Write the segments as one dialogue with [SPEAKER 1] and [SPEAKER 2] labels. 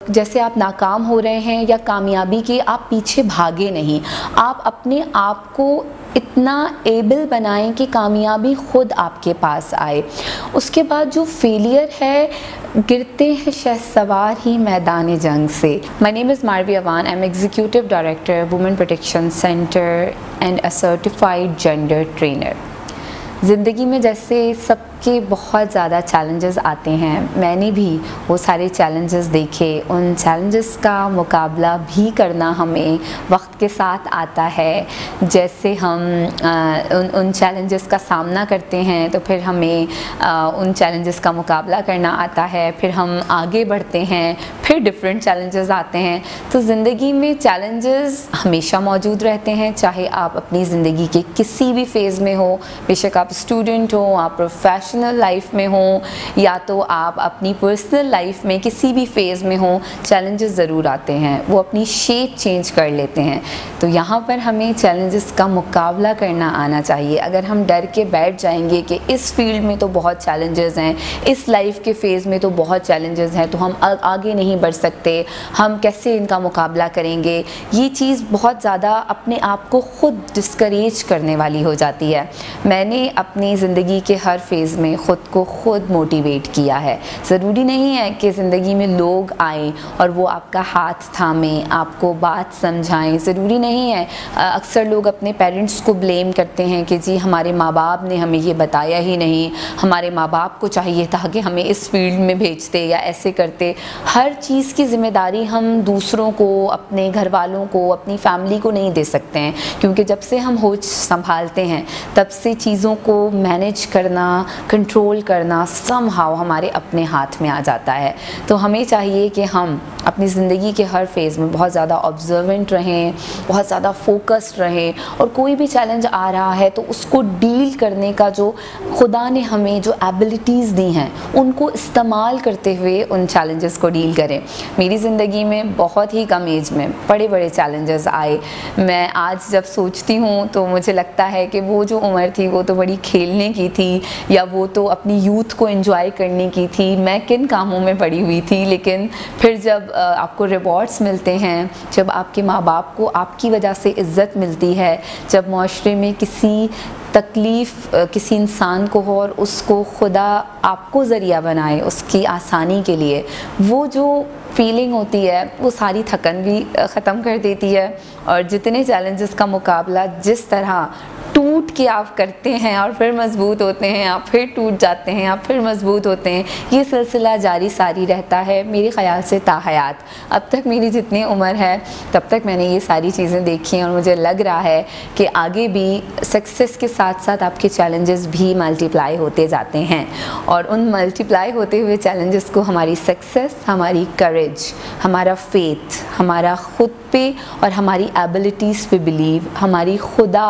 [SPEAKER 1] जैसे आप नाकाम हो रहे हैं या कामयाबी के आप पीछे भागे नहीं, आप अपने आप को इतना एबल बनाएं कि कामयाबी ख़ुद आपके पास आए। उसके बाद जो फेलियर है, गिरते हैं शहसवार ही मैदान जंग से। My name is Marvi Awan, I am executive director women protection centre and a certified gender trainer. ज़िंदगी में जैसे सबके बहुत ज़्यादा चैलेंजेस आते हैं, मैंने भी वो सारे चैलेंजेस देखे। उन चैलेंजेस का मुकाबला भी करना हमें वक्त के साथ आता है। जैसे हम उन चैलेंजेस का सामना करते हैं तो फिर हमें उन चैलेंजेस का मुकाबला करना आता है, फिर हम आगे बढ़ते हैं, फिर डिफरेंट चैलेंजेस आते हैं। तो ज़िंदगी में चैलेंजेस हमेशा मौजूद रहते हैं, चाहे आप अपनी ज़िंदगी के किसी भी फेज़ में हो, बेशक आप स्टूडेंट हो, आप प्रोफेशनल लाइफ में हो, या तो आप अपनी पर्सनल लाइफ में किसी भी फेज़ में हो, चैलेंजेस ज़रूर आते हैं। वो अपनी शेप चेंज कर लेते हैं। तो यहाँ पर हमें चैलेंजेस का मुकाबला करना आना चाहिए। अगर हम डर के बैठ जाएंगे कि इस फील्ड में तो बहुत चैलेंजेस हैं, इस लाइफ के फेज़ में तो बहुत चैलेंजेस हैं, तो हम आगे नहीं बढ़ सकते, हम कैसे इनका मुकाबला करेंगे, ये चीज़ बहुत ज़्यादा अपने आप को ख़ुद डिस्करेज करने वाली हो जाती है। मैंने अपनी ज़िंदगी के हर फेज़ में ख़ुद को ख़ुद मोटिवेट किया है। ज़रूरी नहीं है कि ज़िंदगी में लोग आएँ और वो आपका हाथ थामें, आपको बात समझाएं। ज़रूरी नहीं है, अक्सर लोग अपने पेरेंट्स को ब्लेम करते हैं कि जी हमारे माँ बाप ने हमें ये बताया ही नहीं, हमारे माँ बाप को चाहिए था कि हमें इस फील्ड में भेजते या ऐसे करते। हर चीज़ की ज़िम्मेदारी हम दूसरों को, अपने घर वालों को, अपनी फैमिली को नहीं दे सकते हैं, क्योंकि जब से हम होश संभालते हैं तब से चीज़ों को मैनेज करना, कंट्रोल करना समहाउ हमारे अपने हाथ में आ जाता है। तो हमें चाहिए कि हम अपनी ज़िंदगी के हर फेज़ में बहुत ज़्यादा ऑब्जर्वेंट रहें, बहुत ज़्यादा फोकस्ड रहें, और कोई भी चैलेंज आ रहा है तो उसको डील करने का जो खुदा ने हमें जो एबिलिटीज़ दी हैं उनको इस्तेमाल करते हुए उन चैलेंजेस को डील करें। मेरी ज़िंदगी में बहुत ही कम एज में बड़े बड़े चैलेंजेस आए। मैं आज जब सोचती हूँ तो मुझे लगता है कि वो जो उम्र थी वो तो बड़ी खेलने की थी, या वो तो अपनी यूथ को एंजॉय करने की थी। मैं किन कामों में पड़ी हुई थी, लेकिन फिर जब आपको रिवॉर्ड्स मिलते हैं, जब आपके माँ बाप को आपकी वजह से इज़्ज़त मिलती है, जब माशरे में किसी तकलीफ़ किसी इंसान को हो और उसको खुदा आपको ज़रिया बनाए उसकी आसानी के लिए, वो जो फीलिंग होती है वो सारी थकन भी ख़त्म कर देती है। और जितने चैलेंजेस का मुकाबला जिस तरह टूट के आप करते हैं और फिर मजबूत होते हैं, आप फिर टूट जाते हैं, आप फिर मजबूत होते हैं, ये सिलसिला जारी सारी रहता है मेरे ख़याल से ताहयात। अब तक मेरी जितनी उम्र है तब तक मैंने ये सारी चीज़ें देखी हैं, और मुझे लग रहा है कि आगे भी सक्सेस के साथ साथ आपके चैलेंजेस भी मल्टीप्लाई होते जाते हैं, और उन मल्टीप्लाई होते हुए चैलेंजेस को हमारी सक्सेस, हमारी करेज, हमारा फेथ, हमारा ख़ुद पे और हमारी एबिलिटीज़ पे बिलीव, हमारी खुदा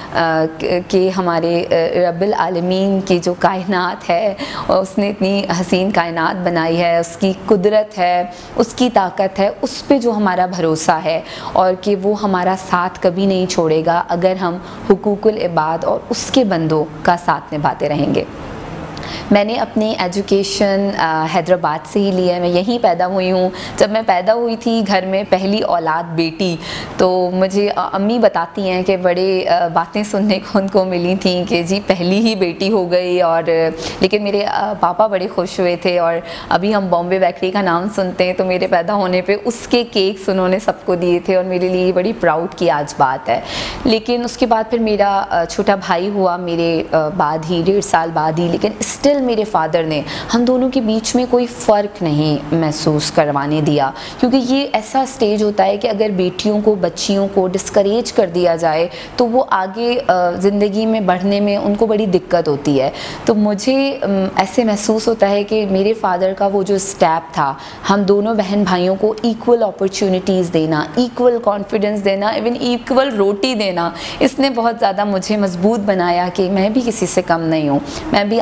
[SPEAKER 1] के, हमारे रब्बिल आलमीन की जो कायनात है, और उसने इतनी हसीन कायनात बनाई है, उसकी कुदरत है, उसकी ताकत है, उस पे जो हमारा भरोसा है, और कि वो हमारा साथ कभी नहीं छोड़ेगा अगर हम हुकूकुल इबाद और उसके बंदों का साथ निभाते रहेंगे। मैंने अपनी एजुकेशन हैदराबाद से ही ली है। मैं यहीं पैदा हुई हूँ। जब मैं पैदा हुई थी घर में पहली औलाद बेटी, तो मुझे अम्मी बताती हैं कि बड़े बातें सुनने को उनको मिली थी कि जी पहली ही बेटी हो गई, और लेकिन मेरे पापा बड़े खुश हुए थे। और अभी हम बॉम्बे बेकरी का नाम सुनते हैं तो मेरे पैदा होने पे उसके केक्स उन्होंने सबको दिए थे, और मेरे लिए बड़ी प्राउड की आज बात है। लेकिन उसके बाद फिर मेरा छोटा भाई हुआ मेरे बाद ही, 1.5 साल बाद ही, लेकिन स्टिल मेरे फादर ने हम दोनों के बीच में कोई फ़र्क नहीं महसूस करवाने दिया, क्योंकि ये ऐसा स्टेज होता है कि अगर बेटियों को, बच्चियों को डिस्करेज कर दिया जाए तो वो आगे ज़िंदगी में बढ़ने में उनको बड़ी दिक्कत होती है। तो मुझे ऐसे महसूस होता है कि मेरे फादर का वो जो स्टेप था, हम दोनों बहन भाइयों को इक्वल अपॉर्चुनिटीज़ देना, इक्वल कॉन्फिडेंस देना, इवन इक्वल रोटी देना, इसने बहुत ज़्यादा मुझे मजबूत बनाया कि मैं भी किसी से कम नहीं हूँ, मैं भी आगे ज़िंदगी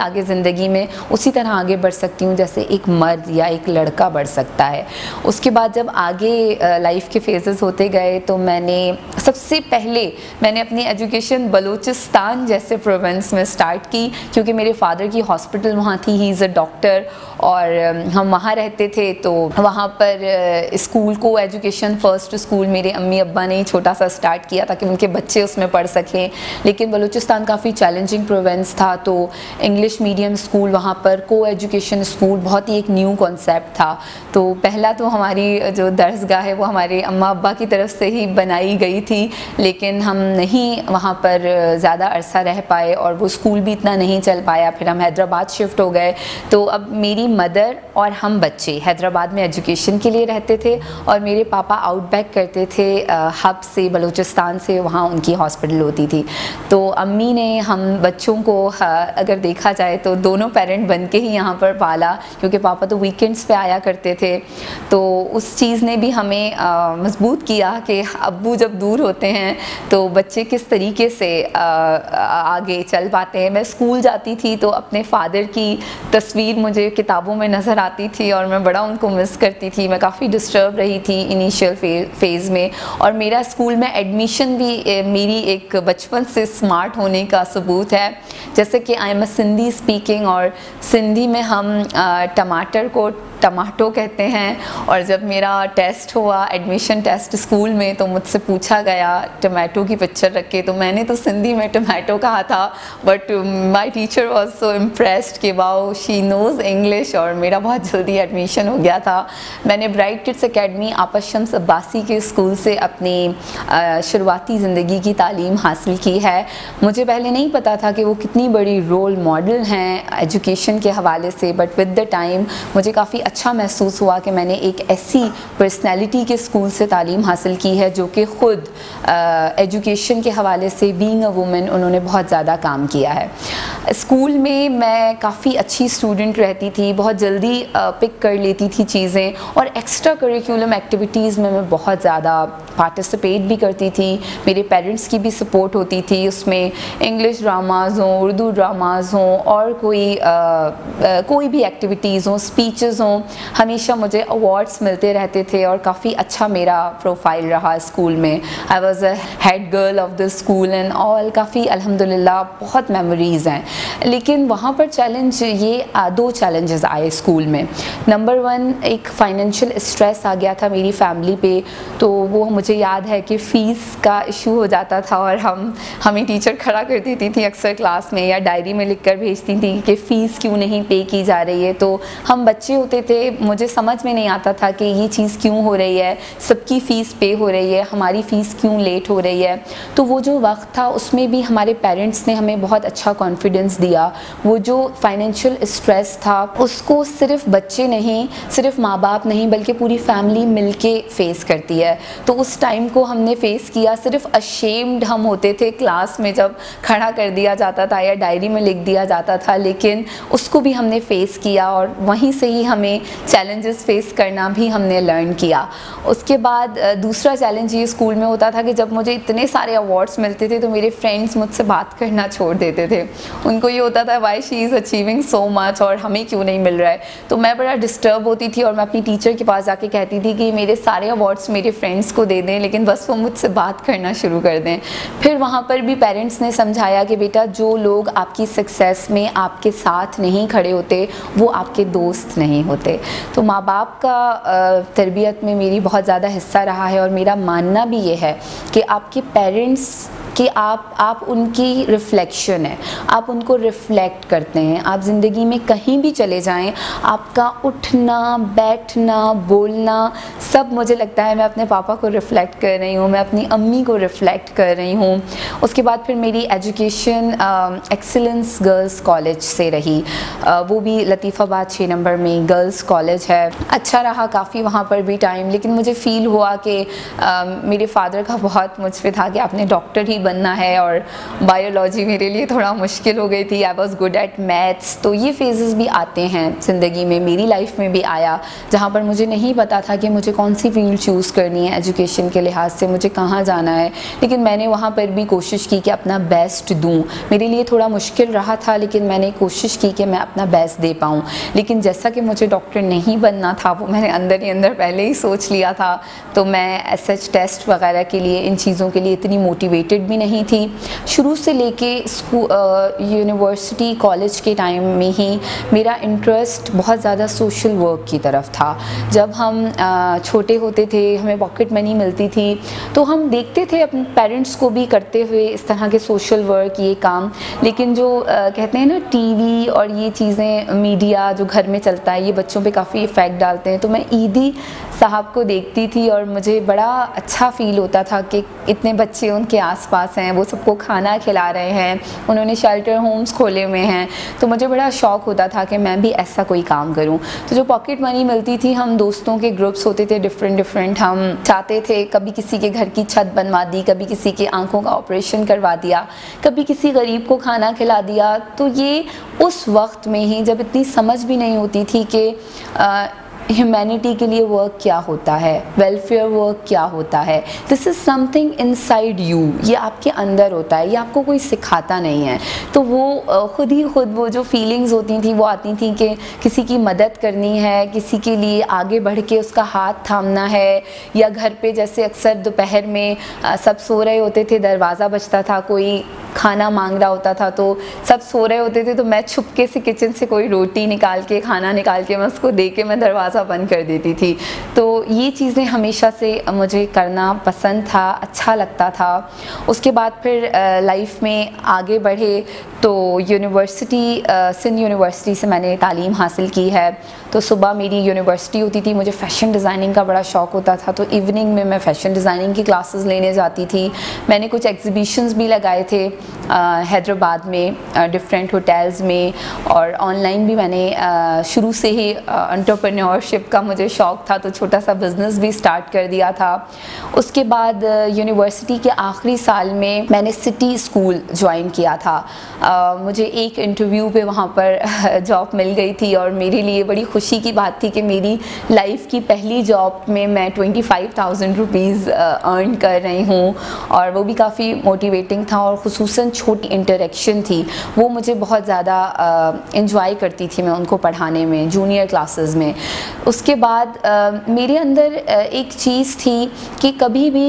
[SPEAKER 1] ज़िंदगी में उसी तरह आगे बढ़ सकती हूँ जैसे एक मर्द या एक लड़का बढ़ सकता है। उसके बाद जब आगे लाइफ के फेजेस होते गए तो सबसे पहले मैंने अपनी एजुकेशन बलूचिस्तान जैसे प्रोविंस में स्टार्ट की, क्योंकि मेरे फादर की हॉस्पिटल वहाँ थी, ही इज़ अ डॉक्टर, और हम वहाँ रहते थे। तो वहाँ पर स्कूल को एजुकेशन फर्स्ट स्कूल मेरे अम्मी अब्बा ने ही छोटा सा स्टार्ट किया ताकि उनके बच्चे उसमें पढ़ सकें, लेकिन बलूचिस्तान काफ़ी चैलेंजिंग प्रोविंस था, तो इंग्लिश मीडियम स्कूल वहाँ पर को एजुकेशन स्कूल बहुत ही एक न्यू कॉन्सेप्ट था। तो पहला तो हमारी जो दर्सगाह है वो हमारे अम्मा अब्बा की तरफ से ही बनाई गई थी, लेकिन हम नहीं वहाँ पर ज़्यादा अरसा रह पाए और वो स्कूल भी इतना नहीं चल पाया। फिर हम हैदराबाद शिफ्ट हो गए, तो अब मेरी मदर और हम बच्चे हैदराबाद में एजुकेशन के लिए रहते थे और मेरे पापा आउटबैक करते थे हब से, बलूचिस्तान से, वहाँ उनकी हॉस्पिटल होती थी। तो अम्मी ने हम बच्चों को अगर देखा जाए तो दोनों पेरेंट बन के ही यहाँ पर पाला, क्योंकि पापा तो वीकेंड्स पे आया करते थे। तो उस चीज़ ने भी हमें मजबूत किया कि अब्बू जब दूर होते हैं तो बच्चे किस तरीके से आगे चल पाते हैं। मैं स्कूल जाती थी तो अपने फादर की तस्वीर मुझे किताबों में नज़र आती थी और मैं बड़ा उनको मिस करती थी। मैं काफ़ी डिस्टर्ब रही थी इनिशियल फेज़ में, और मेरा स्कूल में एडमिशन भी मेरी एक बचपन से स्मार्ट होने का सबूत है। जैसे कि I am a Sindhi speaking, और सिंधी में हम टमाटर को टमाटो कहते हैं। और जब मेरा टेस्ट हुआ, एडमिशन टेस्ट स्कूल में, तो मुझसे पूछा गया टमाटो की पिक्चर रख के, तो मैंने तो सिंधी में टमाटो कहा था, but my teacher was so impressed कि वाओ शी नोज़ इंग्लिश, और मेरा बहुत जल्दी एडमिशन हो गया था। मैंने ब्राइट किड्स एकेडमी आपस शम्स अब्बासी के स्कूल से अपनी शुरुआती ज़िंदगी की तालीम हासिल की है। मुझे पहले नहीं पता था कि वो कितनी बड़ी रोल मॉडल हैं एजुकेशन के हवाले से, बट विद द टाइम मुझे काफ़ी अच्छा महसूस हुआ कि मैंने एक ऐसी पर्सनैलिटी के स्कूल से तालीम हासिल की है जो कि ख़ुद एजुकेशन के हवाले से बीइंग अ वुमेन उन्होंने बहुत ज़्यादा काम किया है। स्कूल में मैं काफ़ी अच्छी स्टूडेंट रहती थी, बहुत जल्दी पिक कर लेती थी चीज़ें, और एक्स्ट्रा करिकुलम एक्टिविटीज़ में मैं बहुत ज़्यादा पार्टिसिपेट भी करती थी। मेरे पेरेंट्स की भी सपोर्ट होती थी उसमें, इंग्लिश ड्रामाज़ हों, उर्दू ड्रामाज़ हों, और कोई भी एक्टिविटीज़ हों, स्पीचेस हों, हमेशा मुझे अवार्ड्स मिलते रहते थे और काफ़ी अच्छा मेरा प्रोफाइल रहा स्कूल में। I was a head girl of the school and all, काफ़ी अल्हम्दुलिल्लाह बहुत मेमोरीज़ हैं। लेकिन वहाँ पर चैलेंज ये दो चैलेंजेस आए स्कूल में। नंबर 1, एक फ़ाइनेंशियल स्ट्रेस आ गया था मेरी फैमिली पे, तो वो मुझे याद है कि फ़ीस का इशू हो जाता था और हमें टीचर खड़ा कर देती थी अक्सर क्लास में, या डायरी में लिख कर भेजती थी कि फ़ीस क्यों नहीं पे की जा रही है। तो हम बच्चे होते थे, मुझे समझ में नहीं आता था कि ये चीज़ क्यों हो रही है, सबकी फ़ीस पे हो रही है, हमारी फ़ीस क्यों लेट हो रही है। तो वो जो वक्त था उसमें भी हमारे पेरेंट्स ने हमें बहुत अच्छा कॉन्फिडेंस दिया। वो जो फाइनेंशियल स्ट्रेस था उसको सिर्फ बच्चे नहीं, सिर्फ माँ बाप नहीं, बल्कि पूरी फैमिली मिलके फेस करती है। तो उस टाइम को हमने फेस किया। सिर्फ अशेम्ड हम होते थे क्लास में जब खड़ा कर दिया जाता था या डायरी में लिख दिया जाता था, लेकिन उसको भी हमने फेस किया और वहीं से ही हमें चैलेंजेस फेस करना भी हमने लर्न किया। उसके बाद दूसरा चैलेंज ये स्कूल में होता था कि जब मुझे इतने सारे अवार्ड्स मिलते थे तो मेरे फ्रेंड्स मुझसे बात करना छोड़ देते थे। उनको ये होता था why she is achieving so much और हमें क्यों नहीं मिल रहा है। तो मैं बड़ा डिस्टर्ब होती थी और मैं अपनी टीचर के पास जाके कहती थी कि मेरे सारे अवार्ड्स मेरे फ्रेंड्स को दे दें, लेकिन बस वो मुझसे बात करना शुरू कर दें। फिर वहाँ पर भी पेरेंट्स ने समझाया कि बेटा जो लोग आपकी सक्सेस में आपके साथ नहीं खड़े होते वो आपके दोस्त नहीं होते। तो माँ बाप का तरबियत में मेरी बहुत ज़्यादा हिस्सा रहा है और मेरा मानना भी ये है कि आपके पेरेंट्स कि आप उनकी रिफ़्लेक्शन है, आप उनको रिफ़्लेक्ट करते हैं। आप ज़िंदगी में कहीं भी चले जाएं, आपका उठना, बैठना, बोलना सब, मुझे लगता है मैं अपने पापा को रिफ़्लेक्ट कर रही हूँ, मैं अपनी अम्मी को रिफ़्लेक्ट कर रही हूँ। उसके बाद फिर मेरी एजुकेशन एक्सीलेंस गर्ल्स कॉलेज से रही, वो भी लतीफ़ाबाद 6 नंबर में गर्ल्स कॉलेज है। अच्छा रहा काफ़ी वहाँ पर भी टाइम, लेकिन मुझे फ़ील हुआ कि मेरे फादर का बहुत मुझ पे था कि आपने डॉक्टर ही बनना है, और बायोलॉजी मेरे लिए थोड़ा मुश्किल हो गई थी। I was good at maths. तो ये फेजेस भी आते हैं ज़िंदगी में, मेरी लाइफ में भी आया, जहाँ पर मुझे नहीं पता था कि मुझे कौन सी फील्ड चूज़ करनी है एजुकेशन के लिहाज से, मुझे कहाँ जाना है। लेकिन मैंने वहाँ पर भी कोशिश की कि अपना बेस्ट दूँ। मेरे लिए थोड़ा मुश्किल रहा था, लेकिन मैंने कोशिश की कि मैं अपना बेस्ट दे पाऊँ। लेकिन जैसा कि मुझे डॉक्टर नहीं बनना था, वो मैंने अंदर ही अंदर पहले ही सोच लिया था, तो मैं एसएच टेस्ट वगैरह के लिए, इन चीज़ों के लिए इतनी मोटिवेटेड भी नहीं थी। शुरू से लेके यूनिवर्सिटी कॉलेज के टाइम में ही मेरा इंटरेस्ट बहुत ज़्यादा सोशल वर्क की तरफ था। जब हम छोटे होते थे, हमें पॉकेट मनी मिलती थी, तो हम देखते थे अपने पेरेंट्स को भी करते हुए इस तरह के सोशल वर्क, ये काम। लेकिन जो कहते हैं ना टीवी और ये चीज़ें, मीडिया जो घर में चलता है, ये बच्चों पे काफ़ी इफ़ेक्ट डालते हैं। तो मैं ईदी साहब को देखती थी और मुझे बड़ा अच्छा फ़ील होता था कि इतने बच्चे उनके आसपास हैं, वो सबको खाना खिला रहे हैं, उन्होंने शेल्टर होम्स खोले हुए हैं। तो मुझे बड़ा शौक़ होता था कि मैं भी ऐसा कोई काम करूं। तो जो पॉकेट मनी मिलती थी, हम दोस्तों के ग्रुप्स होते थे डिफरेंट, हम चाहते थे, कभी किसी के घर की छत बनवा दी, कभी किसी के आंखों का ऑपरेशन करवा दिया, कभी किसी गरीब को खाना खिला दिया। तो ये उस वक्त में ही, जब इतनी समझ भी नहीं होती थी कि ह्यूमैनिटी के लिए वर्क क्या होता है, वेलफेयर वर्क क्या होता है, this is something inside you, ये आपके अंदर होता है, ये आपको कोई सिखाता नहीं है। तो वो खुद ही खुद वो जो फीलिंग्स होती थी वो आती थी कि किसी की मदद करनी है, किसी के लिए आगे बढ़ के उसका हाथ थामना है। या घर पे जैसे अक्सर दोपहर में सब सो रहे होते थे, दरवाज़ा बजता था, कोई खाना मांग रहा होता था, तो सब सो रहे होते थे, तो मैं छुपके से किचन से कोई रोटी निकाल के, खाना निकाल के मैं उसको दे के मैं दरवाज़ा बंद कर देती थी। तो ये चीज़ें हमेशा से मुझे करना पसंद था, अच्छा लगता था। उसके बाद फिर लाइफ में आगे बढ़े तो यूनिवर्सिटी, सिंध यूनिवर्सिटी से मैंने तालीम हासिल की है। तो सुबह मेरी यूनिवर्सिटी होती थी, मुझे फ़ैशन डिज़ाइनिंग का बड़ा शौक़ होता था, तो इवनिंग में मैं फ़ैशन डिज़ाइनिंग की क्लासेस लेने जाती थी। मैंने कुछ एग्ज़िबिशंस भी लगाए थे हैदराबाद में, डिफरेंट होटल्स में, और ऑनलाइन भी मैंने शुरू से ही एंटरप्रेन्योरशिप का मुझे शौक़ था, तो छोटा सा बिज़नेस भी स्टार्ट कर दिया था। उसके बाद यूनिवर्सिटी के आखिरी साल में मैंने सिटी स्कूल ज्वाइन किया था। मुझे एक इंटरव्यू पे वहाँ पर जॉब मिल गई थी, और मेरे लिए बड़ी खुशी की बात थी कि मेरी लाइफ की पहली जॉब में मैं 25,000 रुपीज़ अर्न कर रही हूँ, और वो भी काफ़ी मोटिवेटिंग था। और ख़ुसूसन छोटी इंटरेक्शन थी, वो मुझे बहुत ज़्यादा इंजॉय करती थी मैं उनको पढ़ाने में, जूनियर क्लासेस में। उसके बाद मेरे अंदर एक चीज़ थी कि कभी भी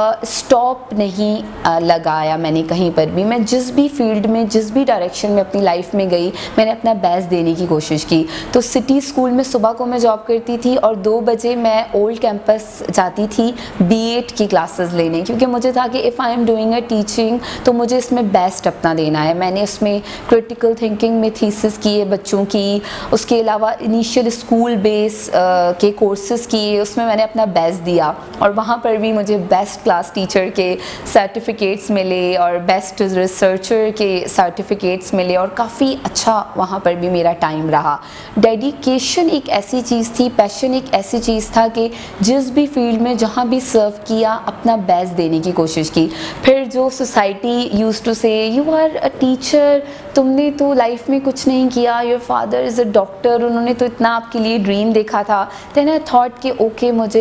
[SPEAKER 1] स्टॉप नहीं लगाया मैंने कहीं पर भी। मैं जिस भी फील्ड में, जिस भी डायरेक्शन में अपनी लाइफ में गई, मैंने अपना बेस्ट देने की कोशिश की। तो सिटी स्कूल में सुबह को मैं जॉब करती थी, और 2 बजे मैं ओल्ड कैंपस जाती थी B.Ed की क्लासेस लेने, क्योंकि मुझे था कि if I am doing a teaching तो मुझे इसमें बेस्ट अपना देना है। मैंने उसमें क्रिटिकल थिंकिंग में थीसिस किए बच्चों की, उसके अलावा इनिशियल स्कूल बेस के कोर्सेज किए, उसमें मैंने अपना बेस्ट दिया, और वहाँ पर भी मुझे बेस्ट क्लास टीचर के सर्टिफिकेट्स मिले और बेस्ट रिसर्चर के सर्टिफिकेट्स मिले, और काफ़ी अच्छा वहाँ पर भी मेरा टाइम रहा। डेडिकेशन एक ऐसी चीज़ थी, पैशन एक ऐसी चीज़ था कि जिस भी फील्ड में जहाँ भी सर्व किया, अपना बेस्ट देने की कोशिश की। फिर जो society used to say, you are a teacher, तुमने तो लाइफ में कुछ नहीं किया, your father is a doctor, उन्होंने तो इतना आपके लिए ड्रीम देखा था। देन आई थॉट कि ओके, मुझे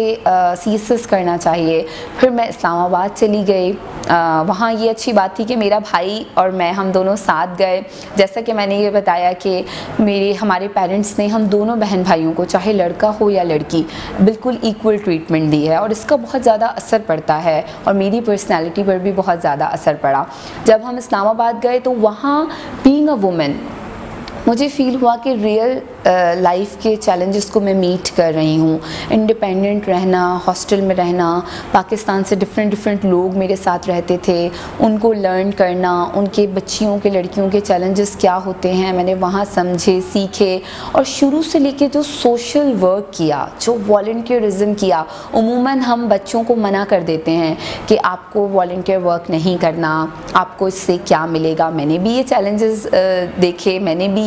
[SPEAKER 1] CSS करना चाहिए। फिर मैं इस्लामाबाद चली गई। वहाँ ये अच्छी बात थी कि मेरा भाई और मैं, हम दोनों साथ गए। जैसा कि मैंने ये बताया कि हमारे पेरेंट्स ने हम दोनों बहन भाइयों को, चाहे लड़का हो या लड़की, बिल्कुल इक्वल ट्रीटमेंट दी है, और इसका बहुत ज़्यादा असर पड़ता है, और मेरी पर्सनैलिटी पर भी बहुत ज़्यादा असर पड़ा। जब हम इस्लामाबाद गए तो वहाँ बीइंग अ वुमेन मुझे फ़ील हुआ कि रियल लाइफ के चैलेंजेस को मैं मीट कर रही हूँ। इंडिपेंडेंट रहना, हॉस्टल में रहना, पाकिस्तान से डिफरेंट लोग मेरे साथ रहते थे, उनको लर्न करना, उनके बच्चियों के, लड़कियों के चैलेंजेस क्या होते हैं, मैंने वहाँ समझे, सीखे। और शुरू से लेके जो सोशल वर्क किया, जो वॉलंटियरिज्म किया, उमूमन हम बच्चों को मना कर देते हैं कि आपको वॉलंटियर वर्क नहीं करना, आपको इससे क्या मिलेगा। मैंने भी ये चैलेंजेस देखे, मैंने भी ये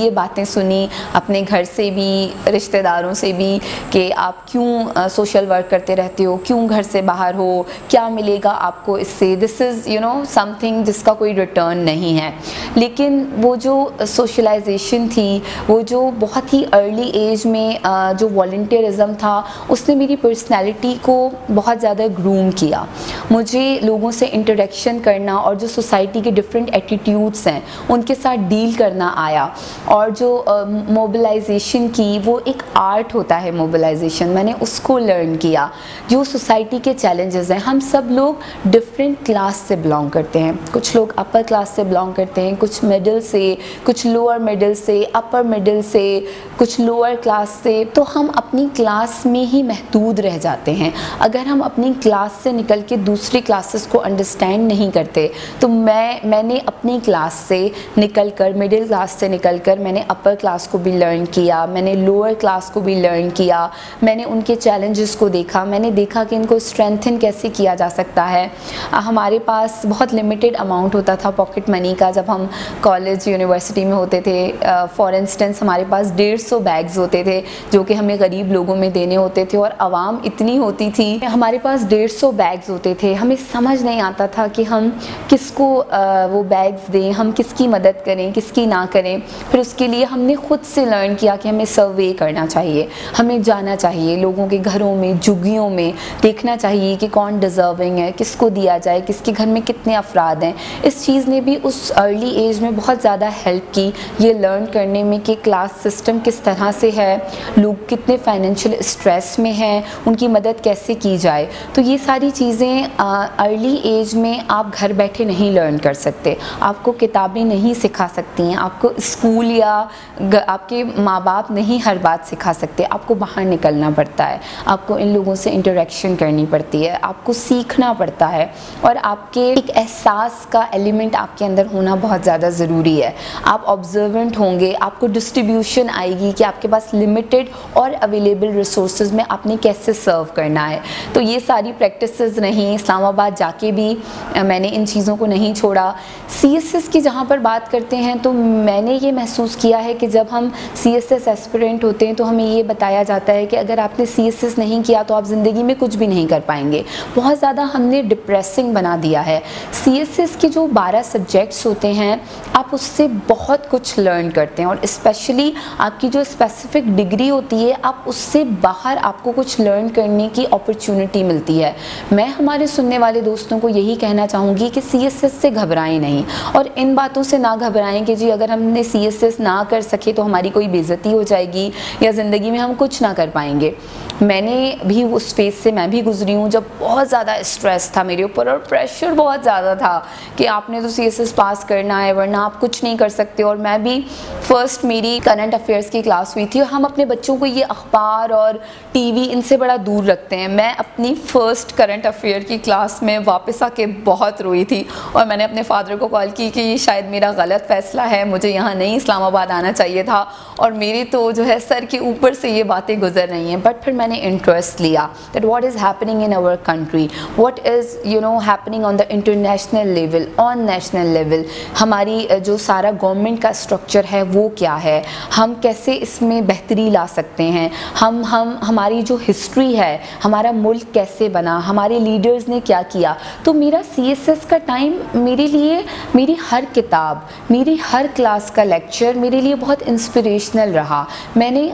[SPEAKER 1] ये बातें सुनी अपने घर से भी, रिश्तेदारों से भी, कि आप क्यों सोशल वर्क करते रहते हो, क्यों घर से बाहर हो, क्या मिलेगा आपको इससे, दिस इज़ समथिंग जिसका कोई रिटर्न नहीं है। लेकिन वो जो सोशलाइजेशन थी, वो जो बहुत ही अर्ली एज में जो वॉलंटियरिज्म था, उसने मेरी पर्सनैलिटी को बहुत ज़्यादा ग्रूम किया। मुझे लोगों से इंटरेक्शन करना और जो सोसाइटी के डिफरेंट एटीट्यूड्स हैं उनके साथ डील करना आया। और जो मोबिलाइजेशन की, वो एक आर्ट होता है मोबिलाइजेशन, मैंने उसको लर्न किया। जो सोसाइटी के चैलेंजेस हैं, हम सब लोग डिफरेंट क्लास से बिलोंग करते हैं। कुछ लोग अपर क्लास से बिलोंग करते हैं, कुछ मिडिल से, कुछ लोअर मिडिल से, अपर मिडिल से, कुछ लोअर क्लास से। तो हम अपनी क्लास में ही महदूद रह जाते हैं। अगर हम अपनी क्लास से निकल के दूसरी क्लासेस को अंडरस्टैंड नहीं करते, तो मैंने अपनी क्लास से निकल कर, मिडिल क्लास से निकल कर, मैंने अपर क्लास को भी लर्न किया, मैंने लोअर क्लास को भी लर्न किया, मैंने उनके चैलेंजेस को देखा, मैंने देखा कि इनको स्ट्रेंथन कैसे किया जा सकता है। हमारे पास बहुत लिमिटेड अमाउंट होता था पॉकेट मनी का जब हम कॉलेज यूनिवर्सिटी में होते थे। फॉर इंस्टेंस हमारे पास 150 बैग्स होते थे जो कि हमें गरीब लोगों में देने होते थे, और आवाम इतनी होती थी, हमारे पास 150 बैग्स होते थे। हमें समझ नहीं आता था कि हम किसको वो बैग्स दें, हम किसकी मदद करें, किसकी ना करें। फिर उसके लिए हमने ख़ुद से लर्न किया कि हमें सर्वे करना चाहिए, हमें जाना चाहिए लोगों के घरों में, झुग्गियों में, देखना चाहिए कि कौन डिज़र्विंग है, किसको दिया जाए, किसके घर में कितने अफराद हैं। इस चीज़ ने भी उस अर्ली एज में बहुत ज़्यादा हेल्प की, ये लर्न करने में कि क्लास सिस्टम किस तरह से है, लोग कितने फाइनेंशियल स्ट्रेस में हैं, उनकी मदद कैसे की जाए। तो ये सारी चीज़ें अर्ली एज में आप घर बैठे नहीं लर्न कर सकते, आपको किताबें नहीं सिखा सकती हैं, आपको स्कूल या आपके माँ बाप नहीं हर बात सिखा सकते। आपको बाहर निकलना पड़ता है, आपको इन लोगों से इंटरेक्शन करनी पड़ती है, आपको सीखना पड़ता है, और आपके एक एहसास का एलिमेंट आपके अंदर होना बहुत ज़्यादा ज़रूरी है। आप ऑब्जर्वेंट होंगे, आपको डिस्ट्रीब्यूशन आएगी कि आपके पास लिमिटेड और अवेलेबल रिसोर्सेज में आपने कैसे सर्व करना है। तो ये सारी प्रैक्टिसेस रहीं। इस्लामाबाद जाके भी मैंने इन चीज़ों को नहीं छोड़ा। CSS की जहाँ पर बात करते हैं, तो मैंने ये महसूस किया है कि जब हम CSS एस्पिरेंट होते हैं तो हमें ये बताया जाता है कि अगर आपने CSS नहीं किया तो आप ज़िंदगी में कुछ भी नहीं कर पाएंगे। बहुत ज़्यादा हमने डिप्रेसिंग बना दिया है। CSS के जो 12 सब्जेक्ट्स होते हैं, आप उससे बहुत कुछ लर्न करते हैं, और स्पेशली आपकी जो स्पेसिफिक डिग्री होती है, आप उससे बाहर आपको कुछ लर्न करने की अपॉर्चुनिटी मिलती है। मैं हमारे सुनने वाले दोस्तों को यही कहना चाहूँगी कि CSS से घबराएं नहीं, और इन बातों से ना घबराएं कि जी अगर हमने CSS ना कर सके तो हमारी कोई बेइज्जती हो जाएगी या ज़िंदगी में हम कुछ ना कर पाएंगे। मैंने भी उस फेज़ से मैं भी गुजरी हूँ जब बहुत ज़्यादा स्ट्रेस था मेरे ऊपर और प्रेशर बहुत ज़्यादा था कि आपने तो CSS पास करना है वरना आप कुछ नहीं कर सकते। और मैं भी फर्स्ट मेरी करंट अफेयर्स की क्लास हुई थी, और हम अपने बच्चों को ये अखबार और TV इनसे बड़ा दूर रखते हैं। मैं अपनी फ़र्स्ट करंट अफेयर की क्लास में वापस आके बहुत रोई थी, और मैंने अपने फादर को कॉल की कि ये शायद मेरा गलत फ़ैसला है, मुझे यहाँ नहीं इस्लामाबाद आना चाहिए था, और मेरी तो जो है सर के ऊपर से ये बातें गुजर रही हैं। बट फिर मैंने इंटरेस्ट लिया that what is happening in our country, what is happening on the international level, on national level. हमारी जो सारा गवर्नमेंट का स्ट्रक्चर है वो क्या है, हम कैसे इसमें बेहतरी ला सकते हैं, हम हमारी जो हिस्ट्री है, हमारा मुल्क कैसे बना, हमारे लीडर्स ने क्या किया। तो मेरा CSS का टाइम मेरे लिए, मेरी हर किताब, मेरी हर क्लास का लेक्चर मेरे लिए बहुत इंस्पिरेशनल रहा। मैंने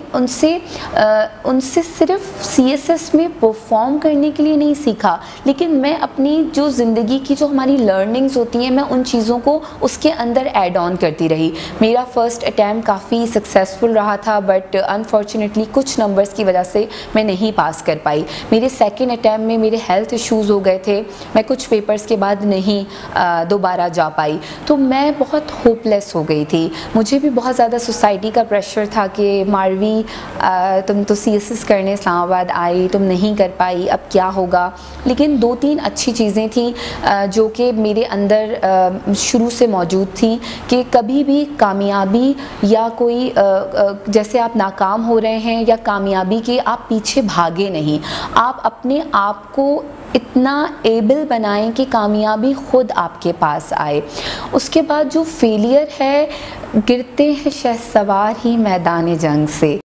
[SPEAKER 1] उनसे सिर्फ CSS में परफॉर्म करने के लिए नहीं सीखा, लेकिन मैं अपनी जो ज़िंदगी की जो हमारी लर्निंग्स होती हैं, मैं उन चीज़ों को उसके अंदर ऐड ऑन करती रही। मेरा फर्स्ट अटैम्प्ट काफ़ी सक्सेसफुल रहा था, बट अनफॉर्चुनेटली कुछ नंबर्स की वजह से मैं नहीं पास कर पाई। मेरे सेकेंड अटैम्प्ट में मेरे हेल्थ इश्यूज़ हो गए थे, मैं कुछ पेपर्स के बाद नहीं दोबारा जा पाई, तो मैं बहुत होपलेस हो गई थी। मुझे भी बहुत ज़्यादा सोसाइटी का प्रेशर था कि मारवी तुम तो CSS करने इस्लामाबाद आई, तुम नहीं कर पाई, अब क्या होगा। लेकिन 2-3 अच्छी चीज़ें थी जो कि मेरे अंदर शुरू से मौजूद थी कि कभी भी कामयाबी या कोई जैसे आप नाकाम हो रहे हैं या कामयाबी के, आप पीछे भागे नहीं। आप अपने आप को इतना एबल बनाएं कि कामयाबी ख़ुद आपके पास आए। उसके बाद जो फेलियर है, गिरते हैं शहसवार ही मैदान जंग से।